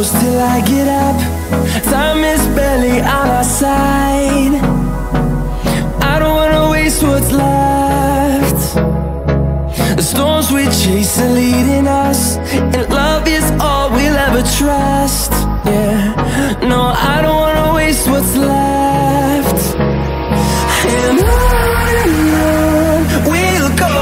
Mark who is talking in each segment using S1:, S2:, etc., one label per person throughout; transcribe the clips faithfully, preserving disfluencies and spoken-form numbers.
S1: close till I get up. Time is barely on our side. I don't wanna waste what's left. The storms we chase are leading us, and love is all we'll ever trust. Yeah, no, I don't wanna waste what's left. And on and on we'll go,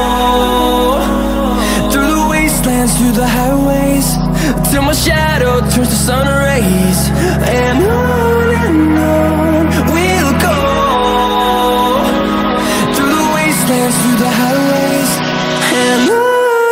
S1: through the wastelands, through the highways, till my shadow turns to sun rays. And on and on we'll go, through the wastelands, through the highways, and on.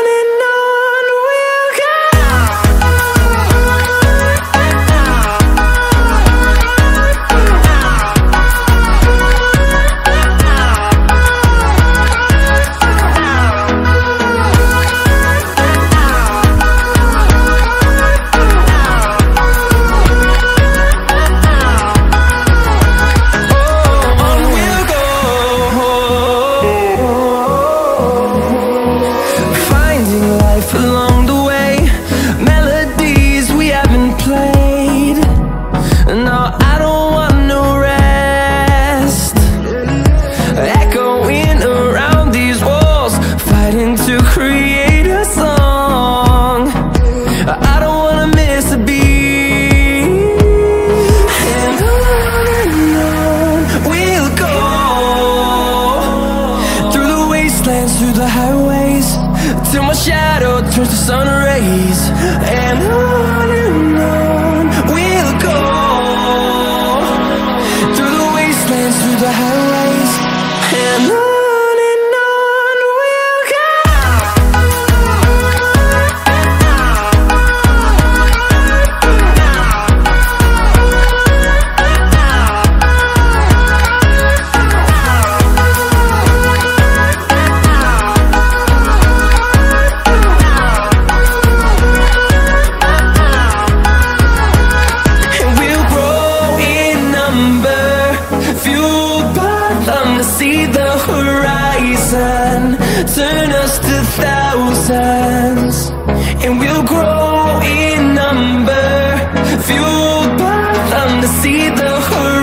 S1: Through the highways, till my shadow turns to sun rays. And on and on we'll go, through the wastelands, through the highways, and on. See the horizon, turn us to thousands, and we'll grow in number, fueled by them to see the horizon.